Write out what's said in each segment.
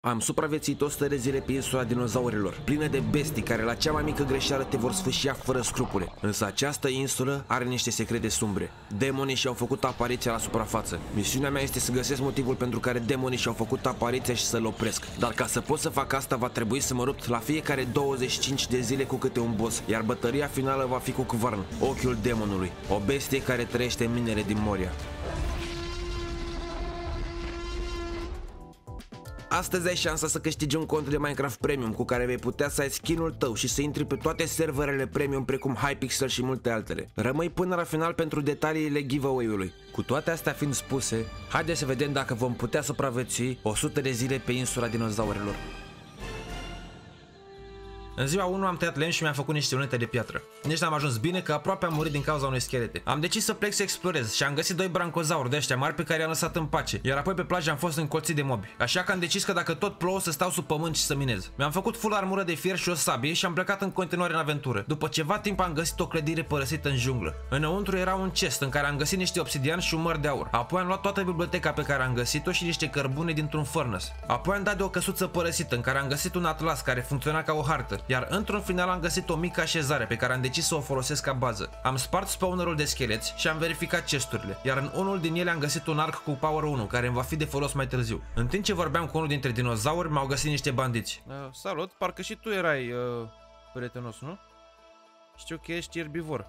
Am supraviețuit 100 de zile pe insula dinozaurilor, plină de bestii care la cea mai mică greșeală te vor sfâșia fără scrupule. Însă această insulă are niște secrete sumbre. Demonii și-au făcut apariția la suprafață. Misiunea mea este să găsesc motivul pentru care demonii și-au făcut apariția și să-l opresc. Dar ca să pot să fac asta va trebui să mă rupt la fiecare 25 de zile cu câte un boss, iar bătălia finală va fi cu Kvarn, ochiul demonului, o bestie care trăiește în minele din Moria. Astăzi ai șansa să câștigi un cont de Minecraft Premium cu care vei putea să ai skin-ul tău și să intri pe toate serverele Premium precum Hypixel și multe altele. Rămâi până la final pentru detaliile giveaway-ului. Cu toate astea fiind spuse, haideți să vedem dacă vom putea supraviețui 100 de zile pe insula dinozaurilor. În ziua 1 am tăiat lemn și mi-am făcut niște lunete de piatră. Nici n-am ajuns bine că aproape am murit din cauza unei schelete. Am decis să plec să explorez și am găsit 2 brancozauri de ăștia mari pe care i-am lăsat în pace. Iar apoi pe plajă am fost încolțit de mobi. Așa că am decis că dacă tot plouă să stau sub pământ și să minez. Mi-am făcut full armură de fier și o sabie și am plecat în continuare în aventură. După ceva timp am găsit o clădire părăsită în junglă. Înăuntru era un chest în care am găsit niște obsidian și un măr de aur. Apoi am luat toată biblioteca pe care am găsit-o și niște cărbune dintr-un furnace. Apoi am dat de o căsuță părăsită în care am găsit un atlas care funcționa ca o hartă. Iar într-un final am găsit o mică așezare pe care am decis să o folosesc ca bază. Am spart spawnerul de scheleți și am verificat chesturile, iar în unul din ele am găsit un arc cu power 1 care îmi va fi de folos mai târziu. În timp ce vorbeam cu unul dintre dinozauri, m-au găsit niște bandiți. Salut, parcă și tu erai prietenos, nu? Știu că ești erbivor.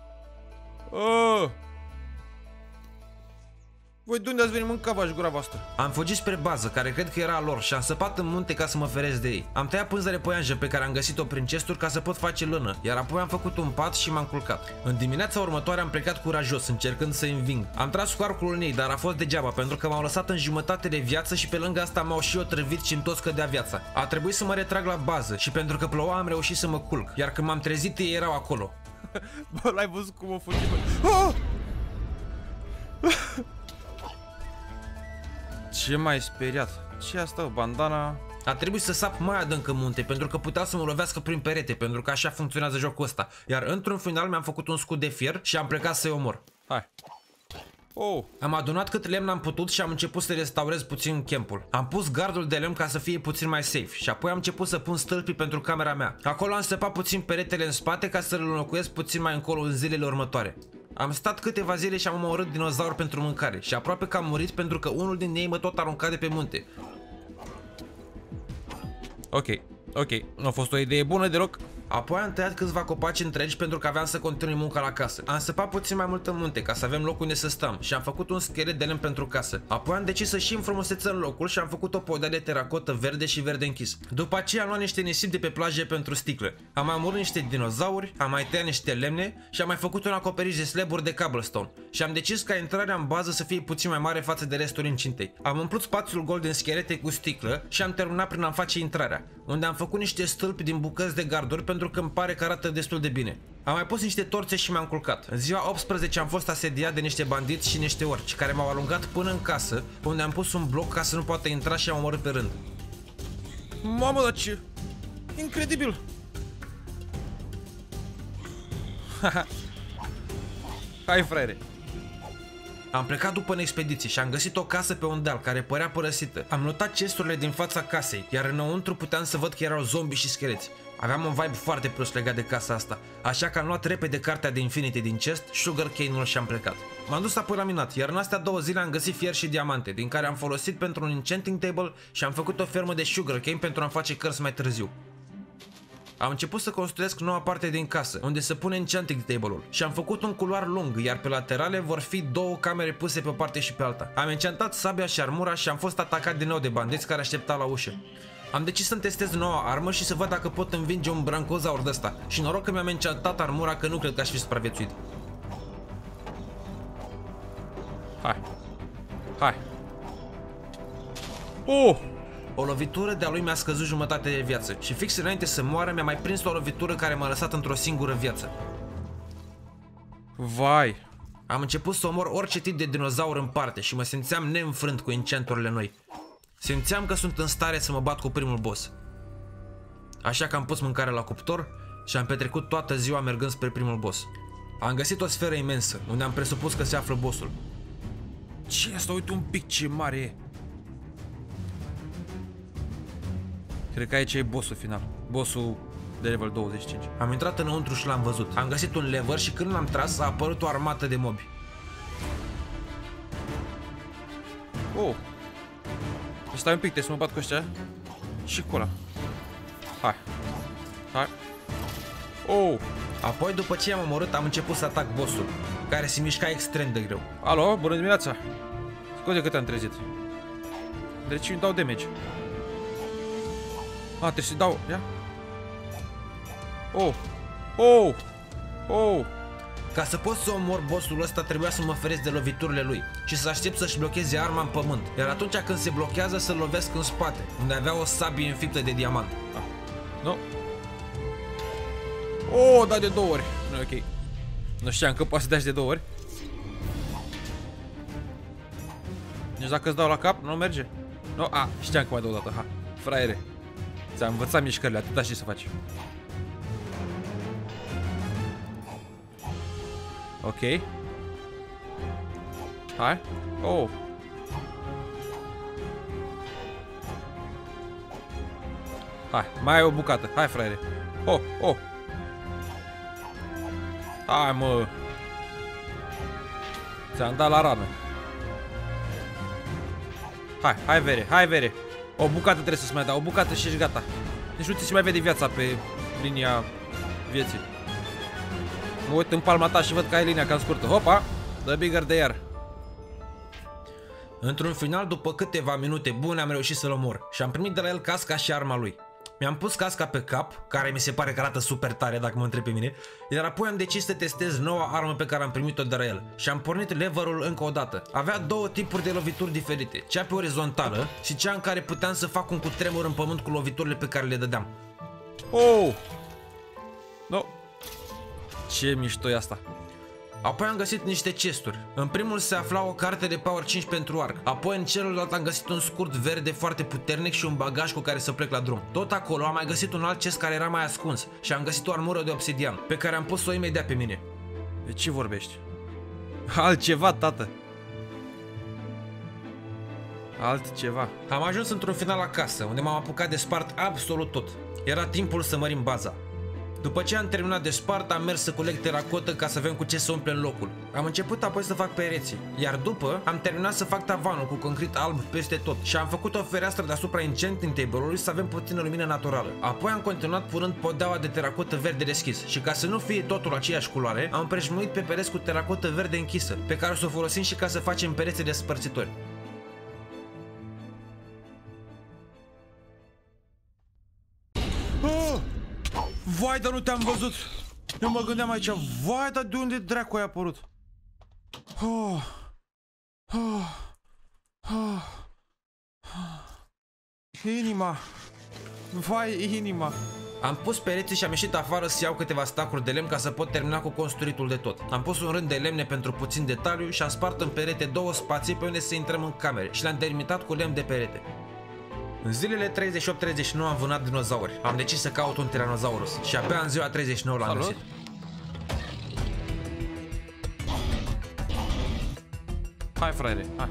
Voi de unde ați venit mâncava și gura voastră? Am fugit spre bază, care cred că era a lor, și am săpat în munte ca să mă feresc de ei. Am tăiat pânză de păianjă pe care am găsit-o prin chesturi ca să pot face lână, iar apoi am făcut un pat și m-am culcat. În dimineața următoare am plecat curajos, încercând să înving. Am tras cu arcul în ei, dar a fost degeaba, pentru că m-au lăsat în jumătate de viață și pe lângă asta m-au și otrăvit și-mi tot scădea viața. A trebuit să mă retrag la bază și pentru că ploua am reușit să mă culc, iar când m-am trezit ei erau acolo. Bă, l-ai văzut cum o fugi, bă? Ce m-ai speriat? Ce asta, bandana? A trebuit să sap mai adânc în munte pentru că putea să mă lovească prin perete, pentru că așa funcționează jocul ăsta. Iar într-un final mi-am făcut un scut de fier și am plecat să-i omor. Hai. Am adunat cât lemn am putut și am început să restaurez puțin campul. Am pus gardul de lemn ca să fie puțin mai safe și apoi am început să pun stâlpii pentru camera mea. Acolo am săpat puțin peretele în spate ca să-l înlocuiesc puțin mai încolo în zilele următoare. Am stat câteva zile și am omorât dinozauri pentru mâncare și aproape că am murit pentru că unul din ei mă tot arunca de pe munte. Ok, nu a fost o idee bună deloc. Apoi am tăiat câțiva copaci întregi pentru că aveam să continui munca la casă. Am săpat puțin mai mult în munte ca să avem loc unde să stăm și am făcut un schelet de lemn pentru casă. Apoi am decis să și înfrumusețăm locul și am făcut o podea de teracotă verde și verde închis. După aceea am luat niște nisip de pe plajă pentru sticlă. Am mai omorât niște dinozauri, am mai tăiat niște lemne și am mai făcut un acoperiș de slaburi de cobblestone. Și am decis ca intrarea în bază să fie puțin mai mare față de restul incintei. Am umplut spațiul gol din schelete cu sticlă și am terminat prin a face intrarea, unde am făcut niște stâlpi din bucăți de garduri pentru că îmi pare că arată destul de bine. Am mai pus niște torțe și m-am culcat. În ziua 18 am fost asediat de niște bandiți și niște orci care m-au alungat până în casă, unde am pus un bloc ca să nu poată intra și am omorât pe rând. Mamă, dar ce... incredibil! Hai, fraiere! Am plecat după în expediție și am găsit o casă pe un deal care părea părăsită. Am notat chesturile din fața casei, iar înăuntru puteam să văd că erau zombi și scheleți. Aveam un vibe foarte prost legat de casa asta, așa că am luat repede cartea de Infinity din chest, sugarcane-ul și am plecat. M-am dus apoi la minat, iar în astea 2 zile am găsit fier și diamante, din care am folosit pentru un enchanting table și am făcut o fermă de sugarcane pentru a-mi face cărți mai târziu. Am început să construiesc noua parte din casă, unde se pune enchanting table-ul și am făcut un culoar lung, iar pe laterale vor fi 2 camere puse pe o parte și pe alta. Am enchantat sabia și armura și am fost atacat din nou de bandiți care așteptau la ușă. Am decis să-mi testez noua armă și să văd dacă pot învinge un brancozaur de ăsta. Și noroc că mi-am enchantat armura, că nu cred că aș fi supraviețuit. Hai. O lovitură de-a lui mi-a scăzut jumătate de viață și fix înainte să moară mi-a mai prins o lovitură care m-a lăsat într-o singură viață. Vai. Am început să omor orice tip de dinozaur în parte și mă simțeam neînfrânt cu enchanturile noi. Simțeam că sunt în stare să mă bat cu primul boss. Așa că am pus mâncare la cuptor și am petrecut toată ziua mergând spre primul boss. Am găsit o sferă imensă, unde am presupus că se află bossul. Ce asta? Uite un pic ce mare e. Cred că aici e bossul final. Bossul de level 25. Am intrat înăuntru și l-am văzut. Am găsit un lever și când l-am tras a apărut o armată de mobi. Oh. Stai un pic, trebuie să mă bat cu ăștia. Și cu ăla. Hai. Hai. Oh. Apoi, după ce i-am omorât, am început să atac bossul, care se mișca extrem de greu. Alo, bună dimineața. Scuze că te-am trezit. Deci îmi dau damage. Trebuie să-i dau... Ia. Oh. Oh. Oh. Ca să pot să omor bossul ăsta, trebuia să mă feresc de loviturile lui și să aștept să-și blocheze arma în pământ. Iar atunci când se blochează, să-l lovesc în spate, unde avea o sabie înfiptă de diamant. Nu. Oh, da de 2 ori. Nu e ok. Nu știam că poate să dai de 2 ori. Deci dacă îți dau la cap, nu merge. Nu, știam că mai dau o dată. Ha, fraiere. Ți-am învățat mișcările, atâta știi să faci. Ok. Hai. Oh. Hai, mai ai o bucată. Hai, fraiere. Oh, oh. Hai, mă. Ți-am dat la rană. Hai, hai, vere, hai, vere. O bucată trebuie să-ți mai dau, o bucată și ești gata. Deci nu ți se mai vede viața pe linia vieții. Mă uit în palma ta și văd că ai linia cam scurtă. Hopa, the bigger they are. Într-un final, după câteva minute bune, am reușit să-l omor și am primit de la el casca și arma lui. Mi-am pus casca pe cap, care mi se pare că arată super tare dacă mă întrebi pe mine, iar apoi am decis să testez noua armă pe care am primit-o de la el și am pornit leverul încă o dată. Avea două tipuri de lovituri diferite, cea pe orizontală și cea în care puteam să fac un cutremur în pământ cu loviturile pe care le dădeam. Oh! No. Ce mișto e asta. Apoi am găsit niște chesturi. În primul se afla o carte de Power 5 pentru arc. Apoi în celălalt am găsit un scurt verde foarte puternic și un bagaj cu care să plec la drum. Tot acolo am mai găsit un alt chest care era mai ascuns și am găsit o armură de obsidian, pe care am pus-o imediat pe mine. De ce vorbești? Altceva, tată. Altceva. Am ajuns într-un final acasă, unde m-am apucat de spart absolut tot. Era timpul să mărim baza. După ce am terminat de spart, am mers să coleg teracotă ca să vedem cu ce să umplem locul. Am început apoi să fac pereții, iar după am terminat să fac tavanul cu concret alb peste tot și am făcut o fereastră deasupra enchanting table-ului să avem puțină lumină naturală. Apoi am continuat punând podeaua de teracotă verde deschis și ca să nu fie totul aceeași culoare, am împrejmuit pe pereți cu teracotă verde închisă, pe care o să o folosim și ca să facem pereți despărțitori. Vai, dar nu te-am văzut. Eu mă gândeam aici, vai, dar de unde dracu ai apărut? Inima. Vai, inima. Am pus pereții și am ieșit afară să iau câteva stacuri de lemn ca să pot termina cu construitul de tot. Am pus un rând de lemne pentru puțin detaliu și am spart în perete două spații pe unde să intrăm în camere și le-am delimitat cu lemn de perete. În zilele 38-39 am vânat dinozauri. Am decis să caut un Tyrannosaurus și abia în ziua 39 l-am găsit. Hai, fraiere, hai.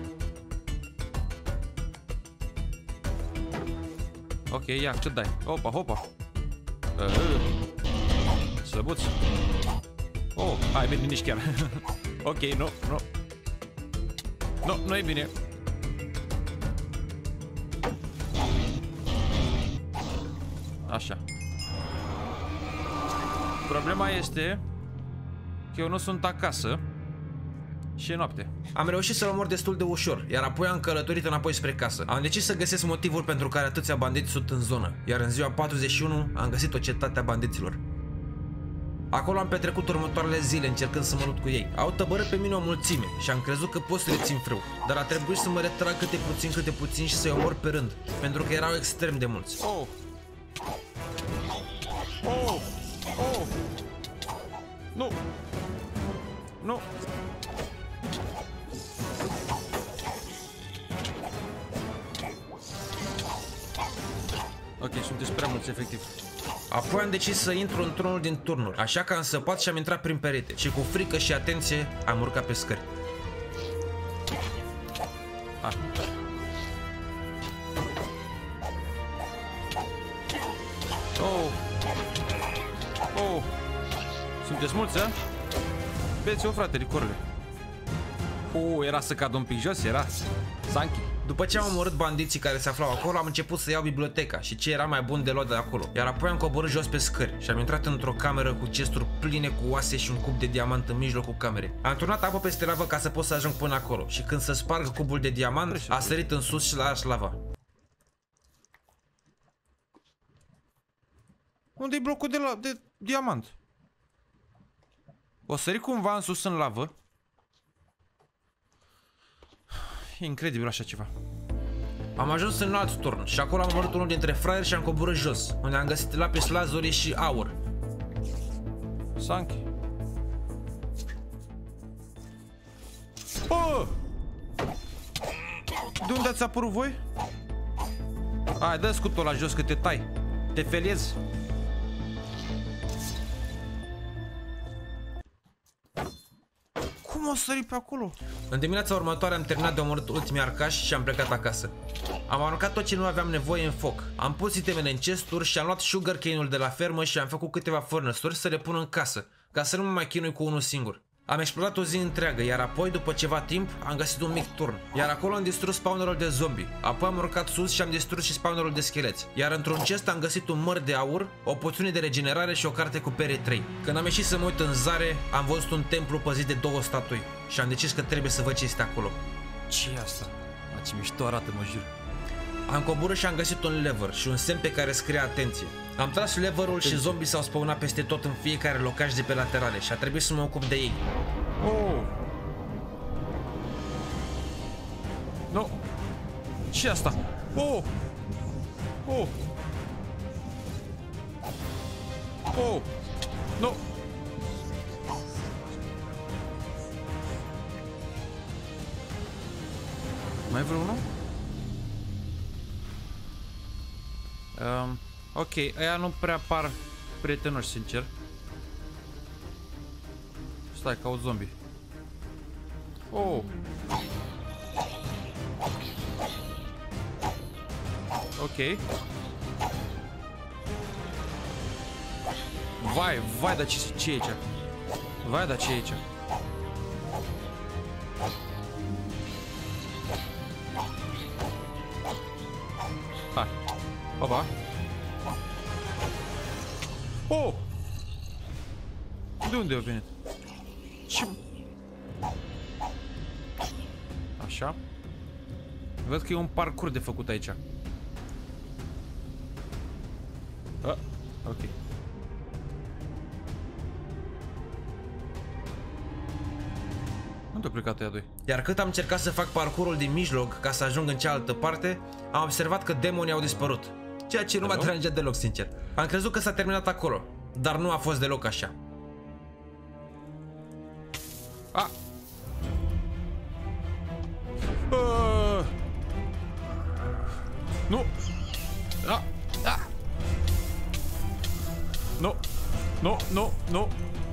Ok, ia, ce dai? Opa, hopa. Slăbuț. Oh, hai, bine, nici chiar. Ok, nu, nu. Nu, nu e bine. Așa. Problema este că eu nu sunt acasă și e noapte. Am reușit să-l omor destul de ușor, iar apoi am călătorit înapoi spre casă. Am decis să găsesc motivul pentru care atâția bandiți sunt în zonă, iar în ziua 41 am găsit o cetate a bandiților. Acolo am petrecut următoarele zile încercând să mă lupt cu ei. Au tăbărât pe mine o mulțime și am crezut că pot să le țin frâu, dar a trebuit să mă retrag câte puțin și să-i omor pe rând, pentru că erau extrem de mulți. Oh! Oh! Oh! Nu! Nu! Ok, sunteți prea mulți, efectiv. Apoi am decis să intru într-unul din turnuri, așa că am săpat și am intrat prin perete și cu frică și atenție am urcat pe scări. Oh! Oh! Sunteți mulți, a? Beți-o, frate, licorule. Era să cad un pic jos, era. Sanchi. După ce am omorât bandiții care se aflau acolo, am început să iau biblioteca și ce era mai bun de luat de acolo. Iar apoi am coborât jos pe scări și am intrat într-o cameră cu chesturi pline cu oase și un cub de diamant în mijlocul camerei. Am turnat apă peste lavă ca să pot să ajung până acolo și când să sparg cubul de diamant, a sărit în sus și l-a ars lava. Unde-i blocul de diamant? O sări cumva în sus în lavă? E incredibil așa ceva. Am ajuns în alt turn și acolo am omorât unul dintre fraieri și am coborât jos, unde am găsit lapis lazuli și aur. Sanchi. Oh! De unde ați apărut voi? Hai, dă scutul la jos că te tai. Te feliezi. Cum o sări pe acolo? În dimineața următoare am terminat de omorât ultimii arcași și am plecat acasă. Am aruncat tot ce nu aveam nevoie în foc. Am pus itemele în chesturi și am luat sugarcane-ul de la fermă și am făcut câteva furnace-uri să le pun în casă, ca să nu mă mai chinui cu unul singur. Am explorat o zi întreagă, iar apoi, după ceva timp, am găsit un mic turn. Iar acolo am distrus spawnerul de zombie. Apoi am urcat sus și am distrus și spawnerul de scheleți. Iar într-un chest am găsit un măr de aur, o poțiune de regenerare și o carte cu pere 3. Când am ieșit să mă uit în zare, am văzut un templu păzit de 2 statui. Și am decis că trebuie să văd ce este acolo. Ce e asta? Ce mișto arată, mă jur. Am coborât și am găsit un lever și un semn pe care scrie atenție. Am tras leverul și zombie s-au spawnat peste tot în fiecare locaș de pe laterale și a trebuit să mă ocup de ei. Oh! No! Ce asta? Oh! Oh! Oh! No! Mai e vreunul? Ok, ăia nu prea par prietenoși, sincer. Stai, caut zombie. Oh! Ok. Vai, dar ce e aici? Vai, dar ce e aici? Hai. Opa. Oh! De unde a venit? Ce? Așa. Văd că e un parcurs de făcut aici. Ok. Unde a plecat ăia doi? Iar cât am încercat să fac parcurul din mijloc ca să ajung în cealaltă parte, am observat că demonii au dispărut. Ceea ce nu m-a deranjat deloc, sincer. Am crezut că s-a terminat acolo, dar nu a fost deloc așa. Nu! Nu! Nu! Nu! Nu!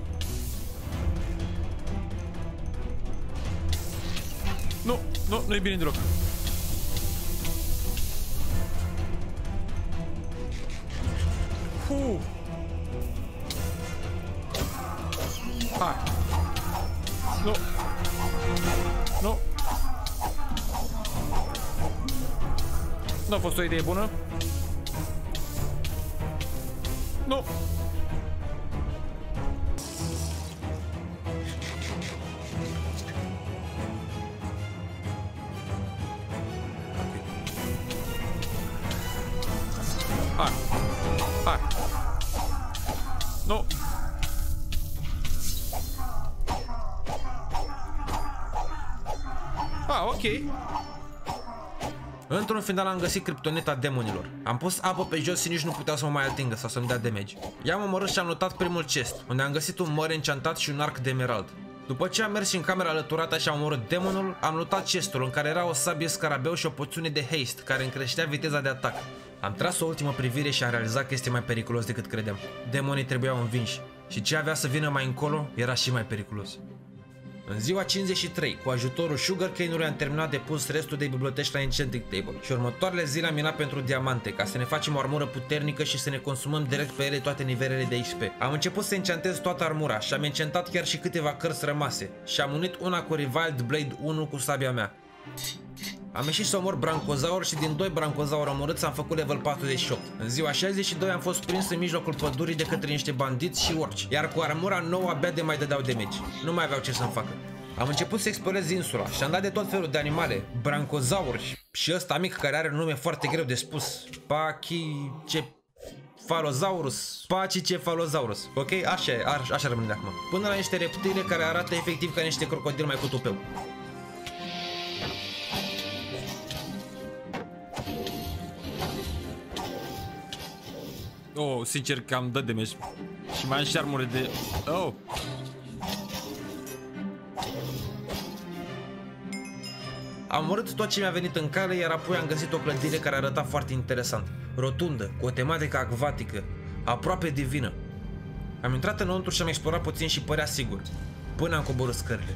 Nu! Nu! Nu e bine deloc. Hai! Nu! Nu! Nu a fost o idee bună. Nu! Hai! Hai! Nu! Ok. Într-un final am găsit criptoneta demonilor. Am pus apă pe jos și nici nu puteau să mă mai atingă sau să-mi dea damage. I-am omorât și am notat primul chest, unde am găsit un măr enchantat și un arc de emerald. După ce am mers în camera alăturată și am omorât demonul, am notat chestul în care era o sabie scarabeu și o poțiune de haste, care îmi creștea viteza de atac. Am tras o ultimă privire și am realizat că este mai periculos decât credeam. Demonii trebuiau învinși și ce avea să vină mai încolo era și mai periculos. În ziua 53, cu ajutorul Sugarcane-ului am terminat de pus restul de biblioteci la Enchanting Table și următoarele zile am minat pentru diamante ca să ne facem o armură puternică și să ne consumăm direct pe ele toate nivelele de XP. Am început să enchantez toată armura și am enchantat chiar și câteva cărți rămase și am unit una cu Reviled Blade 1 cu sabia mea. Am ieșit să omor brancozaur și din 2 brancozauri omorâți am făcut level 48. În ziua 62 am fost prins în mijlocul pădurii de către niște bandiți și orci, iar cu armura nouă abia de mai dădeau damage. Nu mai aveau ce să-mi facă. Am început să explorez insula și am dat de tot felul de animale, brancozauri și ăsta mic care are un nume foarte greu de spus. Pachycephalosaurus. Ok? Așa rămâne de acum. Până la niște reptile care arată efectiv ca niște crocodili mai cu tupeu. Oh, sincer că am dat damage. Și mai am și armure de... Oh! Am omorât tot ce mi-a venit în cale, iar apoi am găsit o clădire care arăta foarte interesant. Rotundă, cu o tematică acvatică, aproape divină. Am intrat înăuntru și am explorat puțin și părea sigur, până am coborât scările.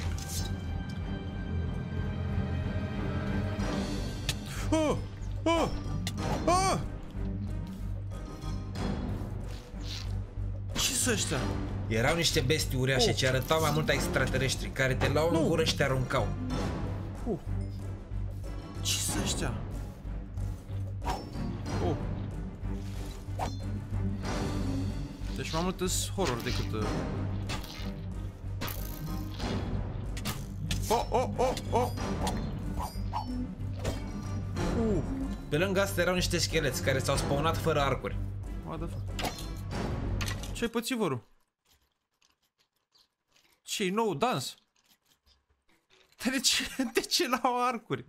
Oh! Oh! Oh! Ce-s ăștia? Erau niște bestii uriașe ce arătau mai mult a extraterestri, care te luau în gură și te aruncau. Ce-s ăștia? Oh. Deci mai mult îs horror decât... Oh! Pe lângă asta erau niște scheleți care s-au spawnat fără arcuri. What the fuck? Ce-ai pățit, văru? Ce-i nou dans? De ce l-au arcuri?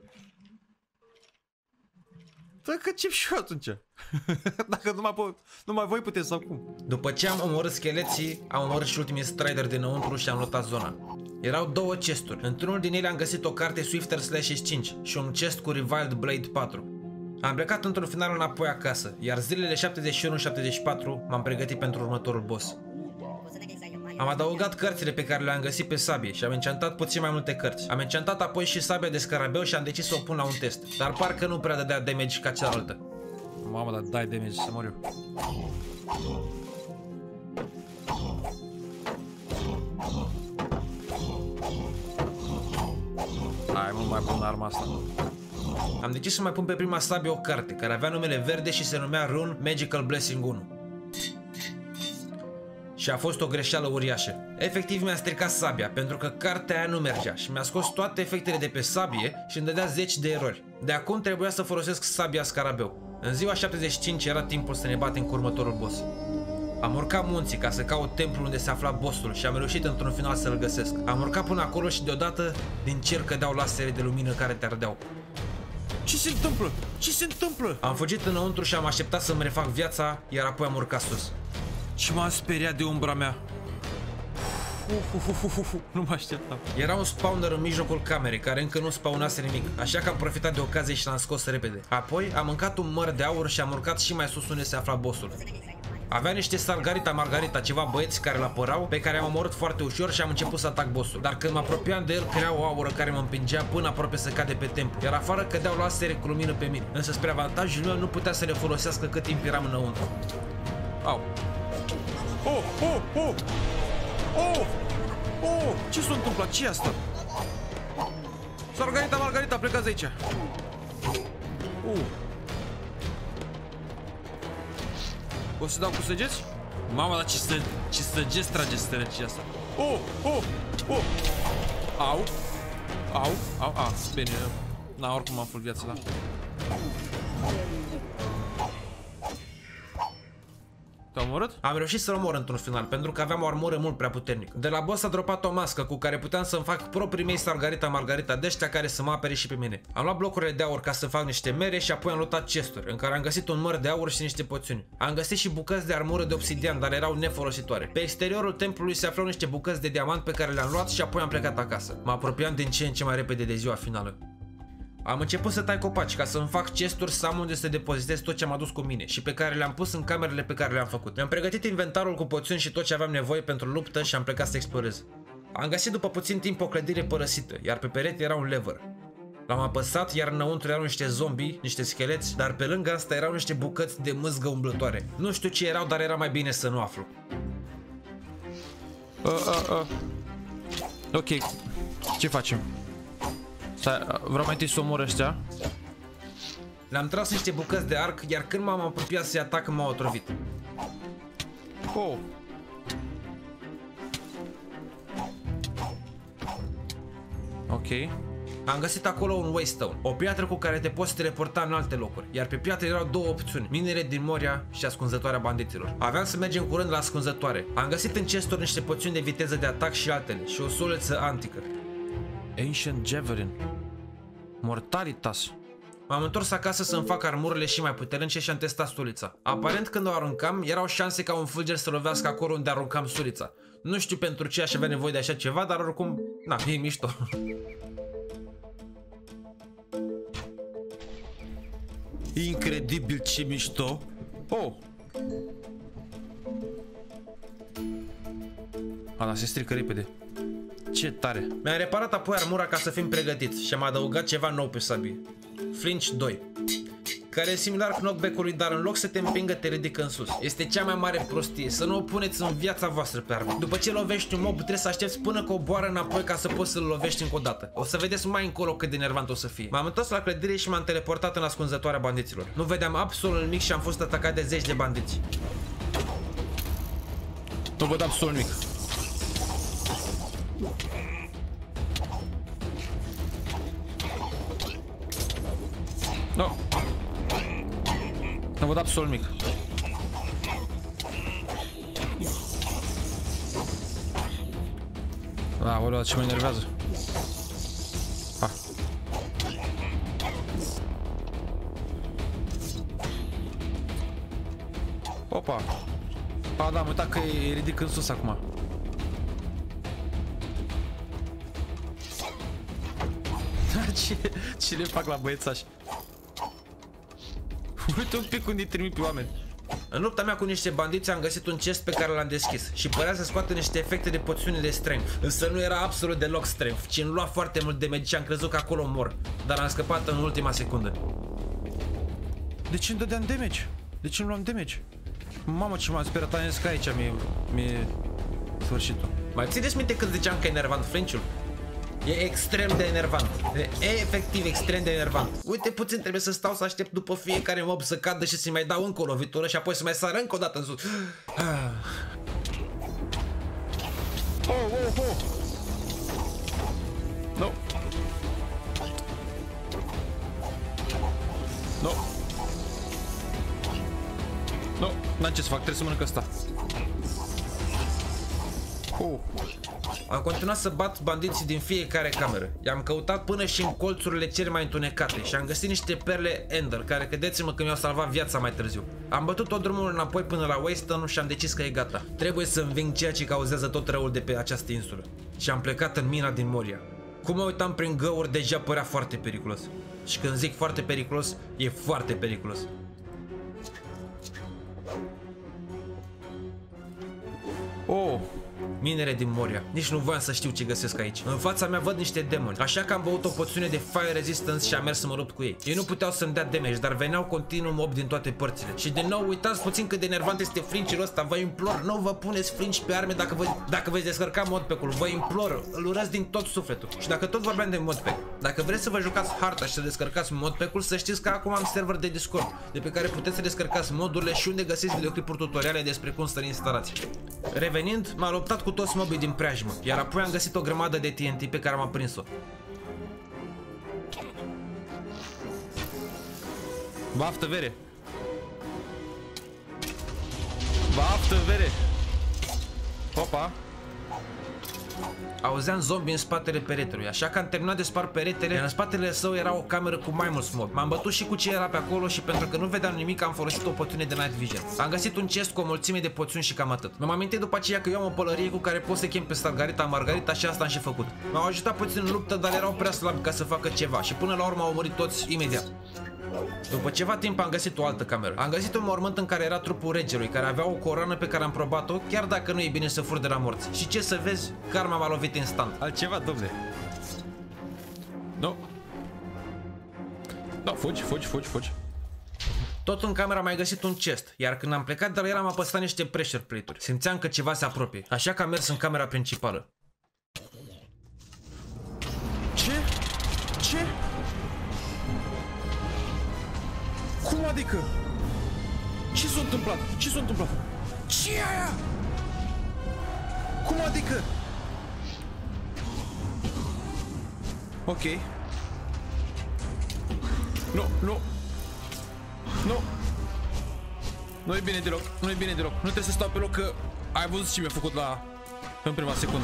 Dacă ce și eu atunci. Dacă numai voi puteți sau cum? După ce am omorât scheleții, am omorât și ultimii strider dinăuntru și am luat zona. Erau 2 chesturi. Într-unul din ele am găsit o carte Swifter Slashes 5 și un chest cu Reviled Blade 4. Am plecat într-un final înapoi acasă, iar zilele 71-74 m-am pregătit pentru următorul boss. Am adăugat cărțile pe care le-am găsit pe sabie și am enchantat puțin mai multe cărți. Am enchantat apoi și sabia de scarabeu și am decis să o pun la un test, dar parcă nu prea dădea damage ca cealaltă. Mamă, dar dai damage să mor eu. Hai, mă, mai pun arma asta. Am decis să mai pun pe prima sabie o carte care avea numele verde și se numea Rune Magical Blessing 1. Și a fost o greșeală uriașă. Efectiv mi-a stricat sabia pentru că cartea aia nu mergea și mi-a scos toate efectele de pe sabie și îmi dădea 10 de erori. De acum trebuia să folosesc sabia scarabeu. În ziua 75 era timpul să ne batem cu următorul boss. Am urcat munții ca să caut templul unde se afla bossul și am reușit într-un final să-l găsesc. Am urcat până acolo și deodată din cer cădeau lasere de lumină care te ardeau. Ce se întâmplă? Ce se întâmplă? Am fugit înăuntru și am așteptat să-mi refac viața, iar apoi am urcat sus. Și m-am speriat de umbra mea. Nu mă așteptam. Era un spawner în mijlocul camerei care încă nu spawnase nimic, așa că am profitat de ocazie și l-am scos repede. Apoi am mâncat un măr de aur și am urcat și mai sus unde se afla bossul. Avea niște Sargarita Margarita, ceva băieți care l-apărau, pe care am omorât foarte ușor și am început să atac bossul. Dar când mă apropiam de el, crea o aură care mă împingea până aproape să cade pe templu. Iar afară cădeau lasere cu lumină pe mine. Însă spre avantajul meu nu putea să le folosească cât timp eram înăuntru. Au. Ce s-a întâmplat? Ce-i asta? Sargarita Margarita, plecați de aici. O să dau cu săgeți? Mama, dar ce săgeți trage stărăcia asta? Au. Bine, na, oricum am full viață, da. Te-a omorât? Am reușit să-l omor într-un final, pentru că aveam o armură mult prea puternică. De la boss a dropat o mască cu care puteam să-mi fac proprii mei Sargarita Margarita de ăștia care să mă apere și pe mine. Am luat blocurile de aur ca să fac niște mere și apoi am luat chesturi, în care am găsit un măr de aur și niște poțiuni. Am găsit și bucăți de armură de obsidian, dar erau nefolositoare. Pe exteriorul templului se aflau niște bucăți de diamant pe care le-am luat și apoi am plecat acasă. Mă apropiam din ce în ce mai repede de ziua finală. Am început să tai copaci ca să-mi fac chesturi să am unde să depozitez tot ce am adus cu mine și pe care le-am pus în camerele pe care le-am făcut. Mi-am pregătit inventarul cu poțiuni și tot ce aveam nevoie pentru luptă și am plecat să explorez. Am găsit după puțin timp o clădire părăsită, iar pe perete era un lever. L-am apăsat, iar înăuntru erau niște zombi, niște scheleți, dar pe lângă asta erau niște bucăți de mâzgă umblătoare. Nu știu ce erau, dar era mai bine să nu aflu. Ok, ce facem? Vreau mai întâi să omor ăștia. Le-am tras niște bucăți de arc, iar când m-am apropiat să-i atac, m-au otrăvit. Oh. Ok. Am găsit acolo un waystone, o piatră cu care te poți teleporta în alte locuri, iar pe piatră erau două opțiuni, minere din Moria și ascunzătoarea bandiților. Aveam să mergem curând la ascunzătoare. Am găsit în chesturi niște poțiuni de viteză de atac și altele, și o suleță antică. Ancient Javelin. Mortalitas. M-am întors acasă să-mi fac armurile și mai puternice și am testat sulița. Aparent când o aruncam, erau șanse ca un fulger să lovească acolo unde aruncam sulița. Nu știu pentru ce aș avea nevoie de așa ceva, dar oricum, na, e mișto. Incredibil ce mișto. Oh. Da, se strică repede. Ce tare. Mi-am reparat apoi armura ca să fim pregătiți și am adăugat ceva nou pe sabie. Flinch 2, care e similar knockback-ului, dar în loc să te împingă, te ridică în sus. Este cea mai mare prostie, să nu o puneți în viața voastră pe armă. După ce lovești un mob, trebuie să aștepți până coboară înapoi ca să poți să-l lovești încă o dată. O să vedeți mai încolo cât de enervant o să fie. M-am întors la clădire și m-am teleportat în ascunzătoarea bandiților. Nu vedeam absolut nimic și am fost atacat de zeci de bandiți. Nu văd absolut nimic. No. Nu văd absolut nimic. Aoleu, ce mă enervează. Opa. Da, am uitat că e ridic în sus acum. Ce le fac la băiețași? Uite un pic unde îi trimit pe oameni. În lupta mea cu niște bandiți am găsit un chest pe care l-am deschis și părea să scoată niște efecte de poțiune de strength. Însă nu era absolut deloc strength, ci îmi lua foarte mult damage și am crezut că acolo mor. Dar am scăpat în ultima secundă. De ce îmi dădeam damage? De ce îmi luam damage? Mamă, ce m-am speriat, am zis că aici mi-e sfârșitul. Mai țineți minte când ziceam că e enervant Flinch-ul? E extrem de enervant. E efectiv extrem de enervant. Uite, puțin trebuie să stau să aștept după fiecare mob să cadă și să-i mai dau încă o lovitură și apoi să mai sară încă o dată în sus. Oh. No. No. No, n-am ce să fac, trebuie să mănânc ăsta. Am continuat să bat bandiții din fiecare cameră. I-am căutat până și în colțurile cele mai întunecate și am găsit niște perle Ender, care credeți-mă că mi-au salvat viața mai târziu. Am bătut tot drumul înapoi până la Waystone și am decis că e gata. Trebuie să înving ceea ce cauzează tot răul de pe această insulă. Și am plecat în mina din Moria. Cum mă uitam prin găuri, deja părea foarte periculos. Și când zic foarte periculos, e foarte periculos. Oh. Minere din Moria. Nici nu voiam să știu ce găsesc aici. În fața mea văd niște demoni, așa că am băut o poțiune de Fire Resistance și am mers să mă lupt cu ei. Ei nu puteau să-mi dea damage, dar veneau continuu mob din toate părțile. Și din nou, uitați puțin cât de enervant este flinch-ul ăsta. Vă implor, nu vă puneți flinch pe arme dacă veți descărca modpack-ul. Vă implor, îl urăsc din tot sufletul. Și dacă tot vorbeam de modpack, dacă vreți să vă jucați harta și să descărcați modpack-ul, să știți că acum am server de Discord, de pe care puteți să descărcați modurile și unde găsiți videoclipuri tutoriale despre cum să le instalați. Revenind, m-am luptat cu toți mobii din preajmă, iar apoi am găsit o grămadă de TNT pe care am aprins-o. Baftă vere! Baftă vere! Opa! Auzeam zombi în spatele peretelui, așa că am terminat de spart peretele, iar în spatele său era o cameră cu mai mulți mobi. M-am bătut și cu ce era pe acolo și pentru că nu vedeam nimic am folosit o poțiune de Night Vision. Am găsit un chest cu o mulțime de poțiuni și cam atât. M-am amintit după aceea că eu am o pălărie cu care pot să chem pe Margarita și asta am și făcut. M-au ajutat puțin în luptă, dar erau prea slabi ca să facă ceva și până la urmă au murit toți imediat. După ceva timp am găsit o altă cameră. Am găsit un mormânt în care era trupul regelui, care avea o coroană pe care am probat-o, chiar dacă nu e bine să furi de la morți. Și ce să vezi, karma m-a lovit instant. Altceva, domne. Nu. Da, fugi. Tot în cameră am mai găsit un chest, iar când am plecat de la el am apăsat niște pressure plate-uri. Simțeam că ceva se apropie, așa că am mers în camera principală. Ce? Cum adică? Ce s-a întâmplat? Ce e aia? Cum adică? Ok. Nu. Nu e bine deloc. Nu trebuie să stau pe loc, că ai văzut ce mi-a făcut în prima secundă.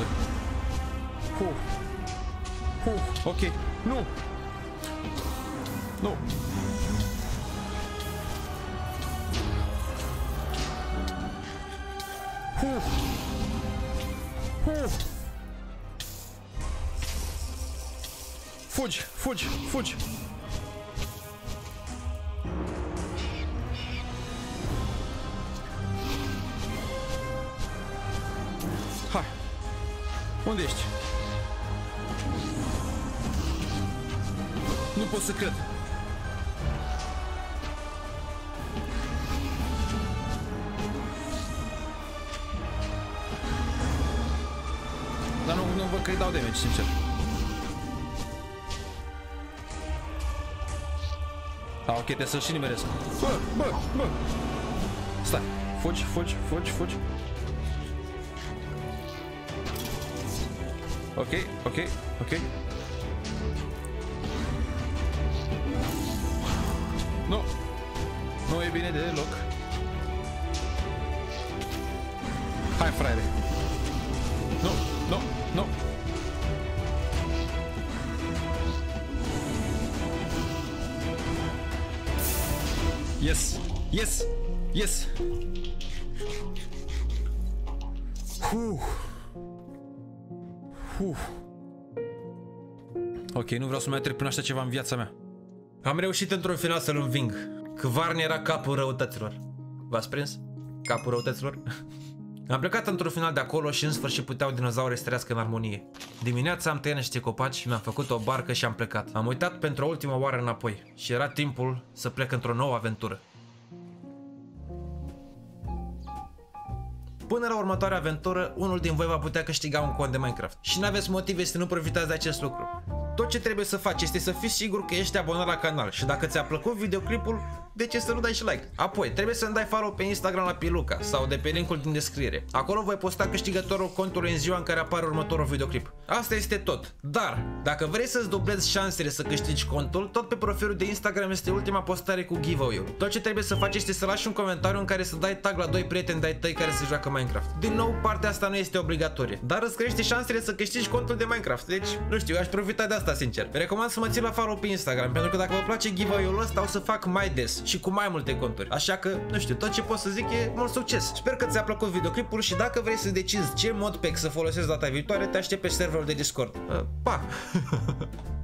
Ok. Nu. Fugi. Hai. Unde ești? Nu pot să cred. Dar nu văd că îi dau damage, sincer. Ok, trebuie să-l și nimeresc. Bă! Stai, fugi. Ok. Nu e bine deloc. Hai, fraiere. Nu. Yes. Ok, nu vreau să mai trec prin așa ceva în viața mea. Am reușit într-un final să-l înving. Kvarn era capul răutăților. V-ați prins? Capul răutăților? Am plecat într-un final de acolo și în sfârșit puteau dinozaurii să trăiască în armonie. Dimineața am tăiat niște copaci și mi-am făcut o barcă și am plecat. Am uitat pentru o ultimă oară înapoi și era timpul să plec într-o nouă aventură. Până la următoarea aventură, unul din voi va putea câștiga un cont de Minecraft. Și n-aveți motive să nu profitați de acest lucru. Tot ce trebuie să faci este să fii sigur că ești abonat la canal și dacă ți-a plăcut videoclipul, de ce să nu dai și like? Apoi, trebuie să-mi dai follow pe Instagram la Piluca sau de pe linkul din descriere. Acolo voi posta câștigătorul contului în ziua în care apare următorul videoclip. Asta este tot. Dar, dacă vrei să-ți dublezi șansele să câștigi contul, tot pe profilul de Instagram este ultima postare cu giveaway-ul. Tot ce trebuie să faci este să lași un comentariu în care să dai tag la 2 prieteni de-ai tăi care se joacă Minecraft. Din nou, partea asta nu este obligatorie, dar îți crește șansele să câștigi contul de Minecraft. Deci, nu știu, aș profita de asta sincer. Recomand să mă țin la follow pe Instagram, pentru că dacă vă place giveaway-ul ăsta, o să fac mai des și cu mai multe conturi. Așa că, nu știu, tot ce pot să zic e mult succes. Sper că ți-a plăcut videoclipul și dacă vrei să decizi ce modpack să folosesc data viitoare, te aștept pe serverul de Discord. Pa!